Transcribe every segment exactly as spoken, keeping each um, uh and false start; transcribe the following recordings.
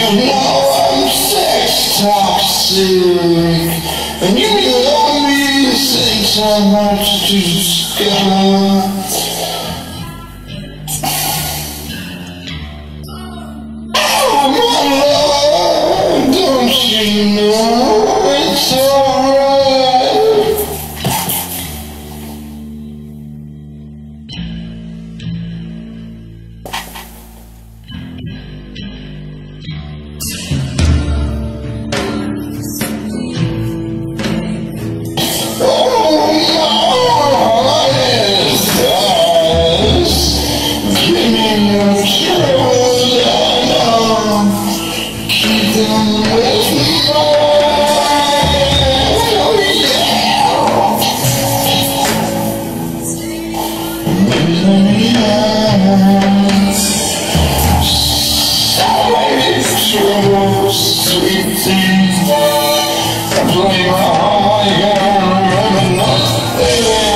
know I'm sex toxic, and you know me things I want to discuss. Oh my love, don't you know it's alright? Sweet things, I play my heart, I can't remember nothing.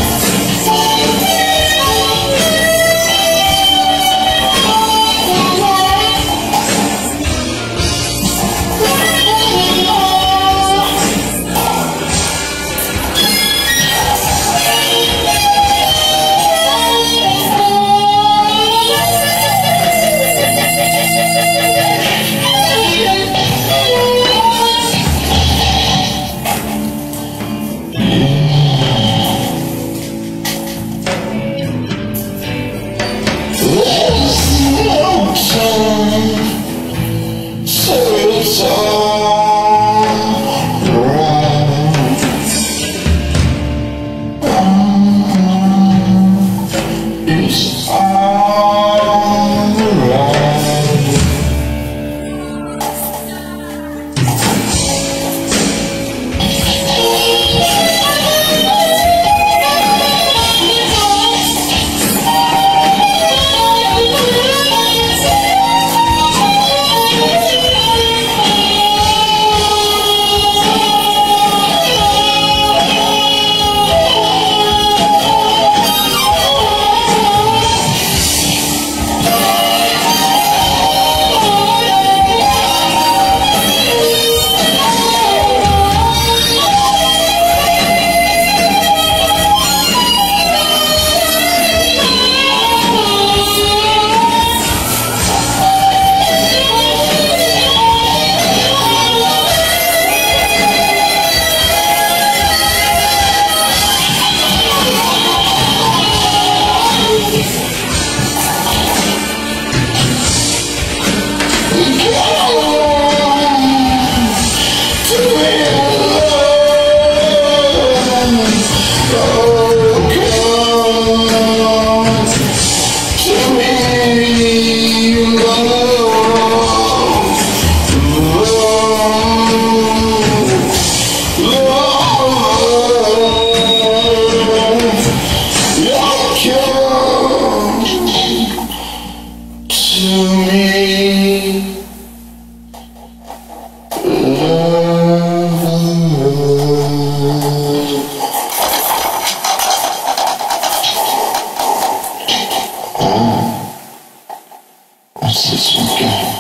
What's this one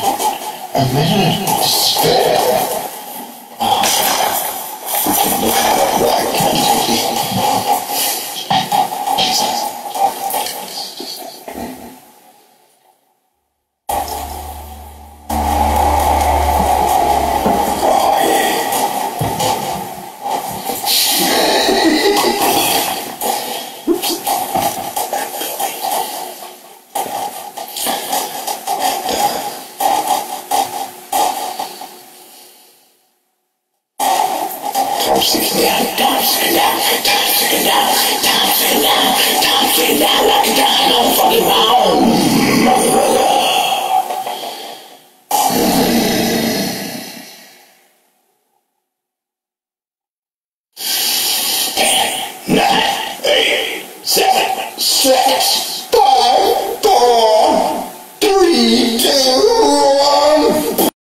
got? A minute of despair. Oh, we can look at it right, can't we? Sticking down, down, sticking down, down, sticking down, down, sticking down, down, sticking down like a down, I'm fucking wrong.